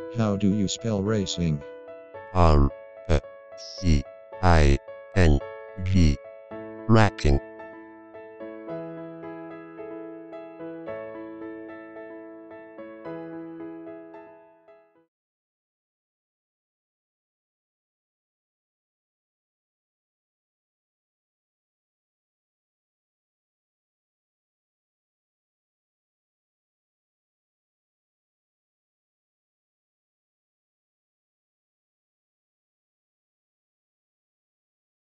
How do you spell racing? R A C I N G. Racking.